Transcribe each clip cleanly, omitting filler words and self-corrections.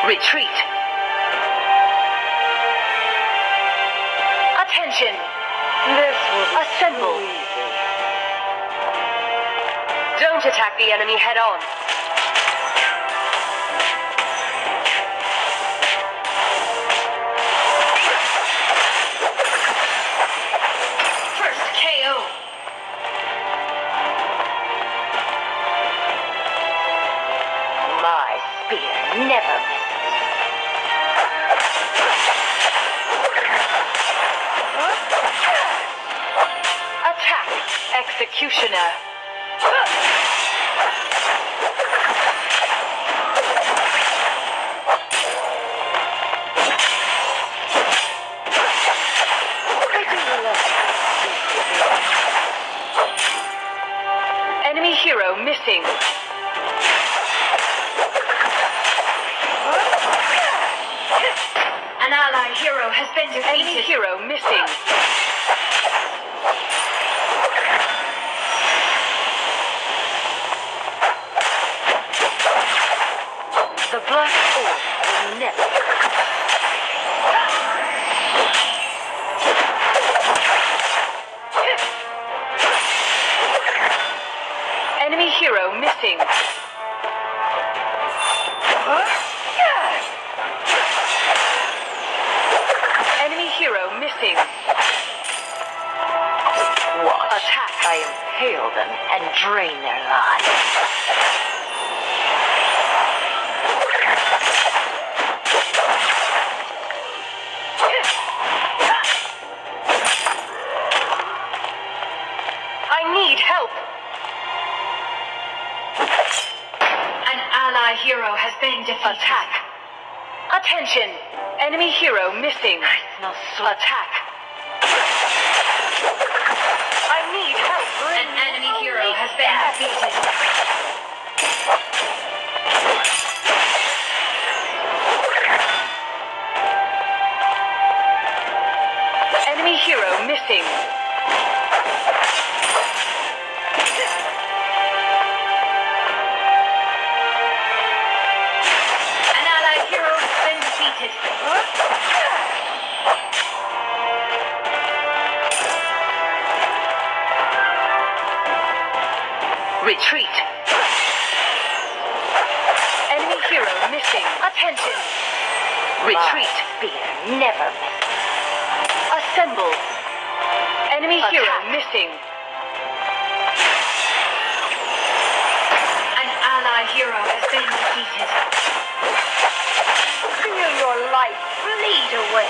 Retreat. Attention. This will be Assemble. so easy. Don't attack the enemy head on. First KO. My spear never misses. Attack. Executioner. I do love Enemy hero missing. An ally hero has been defeated. Enemy hero missing. the black orb will never. Enemy hero missing. Enemy hero missing. Watch. Attack. I impale them and drain their lives. I need help. An ally hero has been defeated. Attack. Attention. Enemy hero missing. I smell sweat. Attack. I need help. An enemy hero has been defeated. Enemy hero missing. An allied hero has been defeated. Retreat. Enemy hero missing. Attention. Retreat. Spear never misses. Assemble. Enemy hero Attack. missing. An ally hero has been defeated. Feel your life bleed away.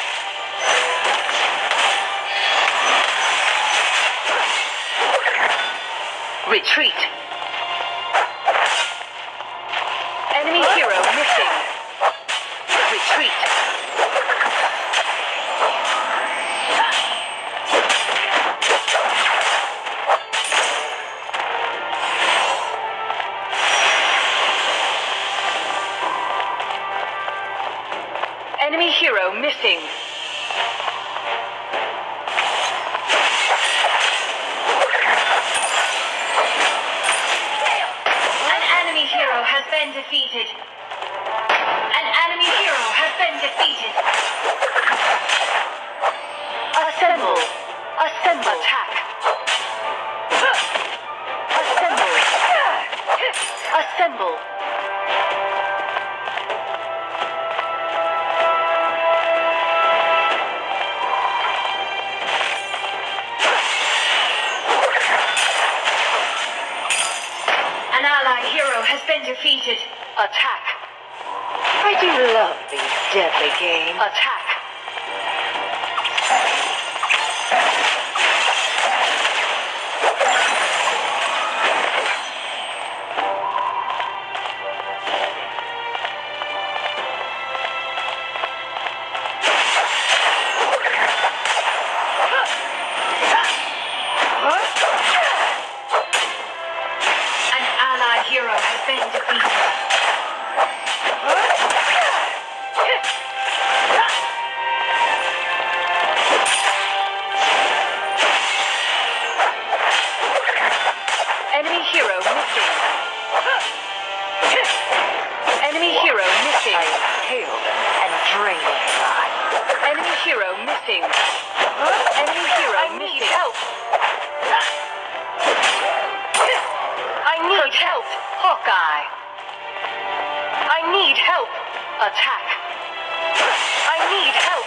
Retreat. Enemy hero missing. Retreat. Enemy hero missing. An enemy hero has been defeated. An enemy hero has been defeated. Assemble. Assemble. Attack. Assemble. Assemble. An ally hero has been defeated. Attack. I do love these deadly games. Attack. An ally hero has been defeated. hero missing. Enemy hero missing. Help! I need help! Hawkeye! I need help! Attack! I need help!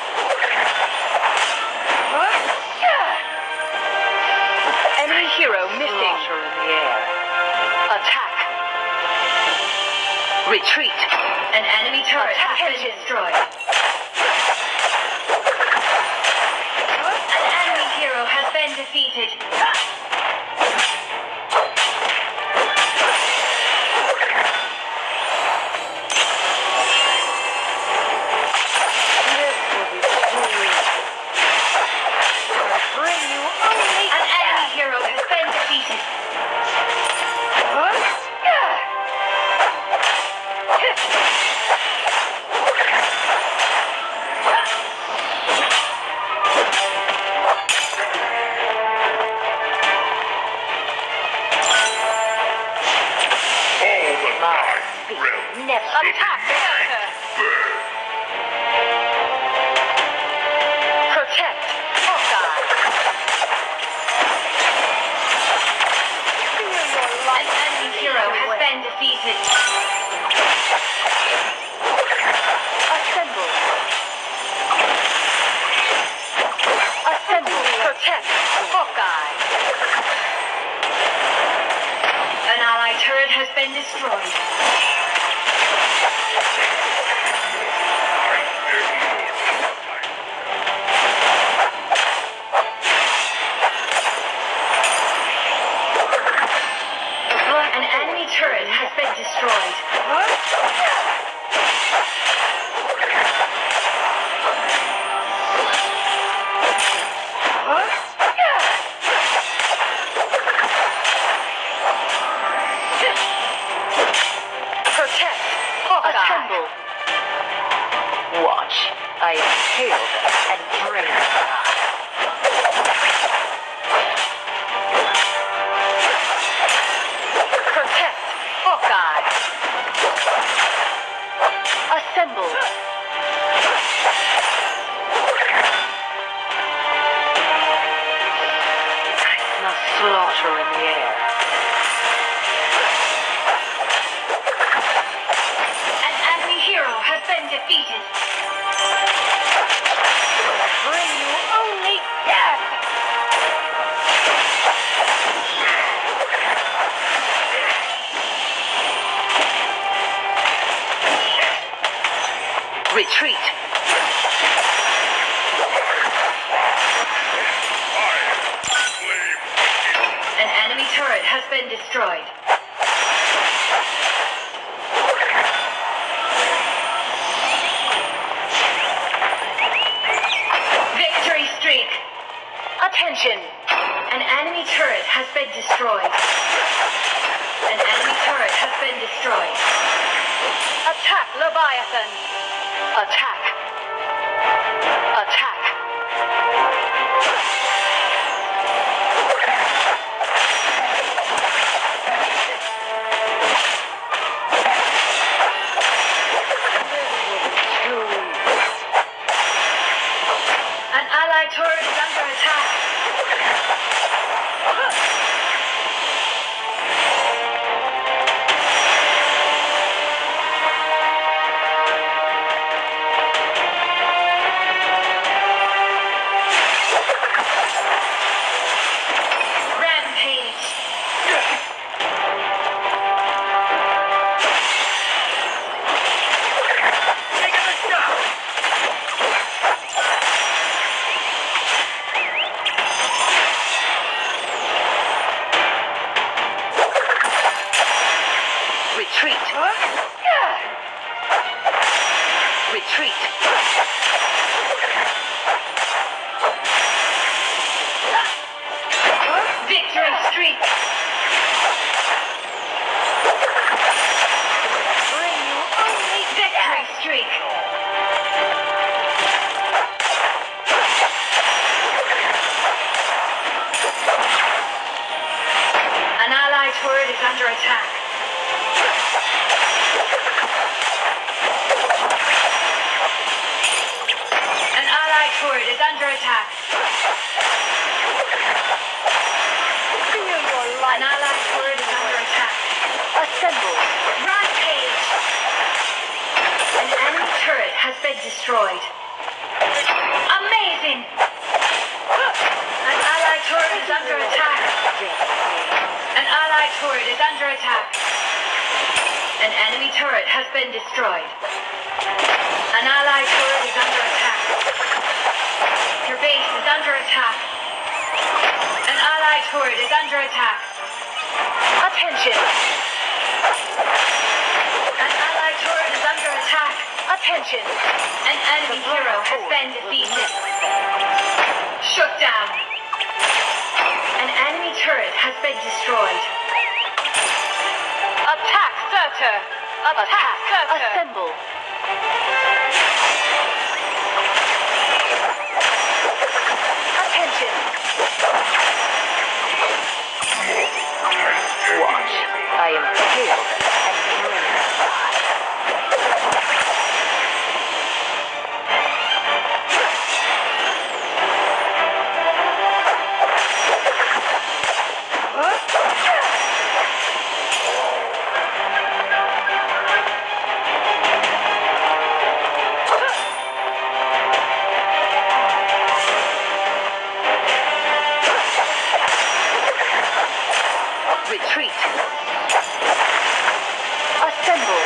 Enemy hero missing. Slaughter in the air. Attack! Retreat! An enemy turret has been destroyed. An enemy hero has been defeated. An enemy hero has been defeated. Never Attack! Protect! Hawkeye! An enemy hero has been defeated. Assemble! Assemble! Protect! Hawkeye! An allied turret has been destroyed. An enemy turret has been destroyed. Protect! Hawkeye! Assemble! watch. I impale them and drain their lives. Protect! Hawkeye! Assemble! I smell slaughter in the air. An enemy hero has been defeated. I'll bring you only death! Retreat! An enemy turret has been destroyed. Victory streak! Attention! An enemy turret has been destroyed. An enemy turret has been destroyed. Attack, Leviathan! Attack! Attack! An allied turret is under attack. Rampage. Retreat. Retreat. Victory streak. Bring you only victory streak. An allied turret is under attack. An allied turret has been destroyed. Amazing! An allied turret is under attack. An allied turret is under attack. An enemy turret has been destroyed. An allied turret is under attack. Your base is under attack. An allied turret is under attack. Attention! An allied turret is under attack. Attention! An enemy hero has been defeated. Shut down. An enemy turret has been destroyed. Attack Surtur! Attack Surtur! Assemble! Attention! Watch. I am killed and drain their lives. Retreat. Assemble.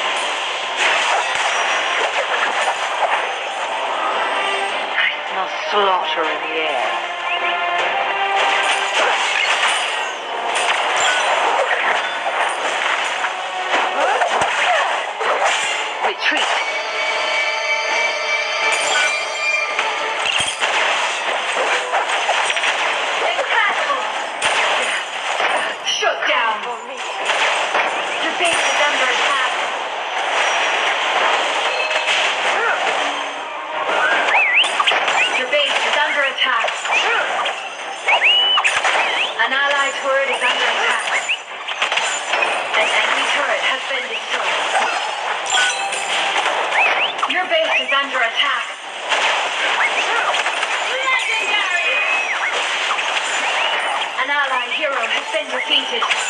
I smell slaughter in the air. Retreat. Impossible. Shut down. Your base is under attack. Your base is under attack. An allied turret is under attack. An enemy turret has been destroyed. Your base is under attack. Legendary! An allied hero has been defeated.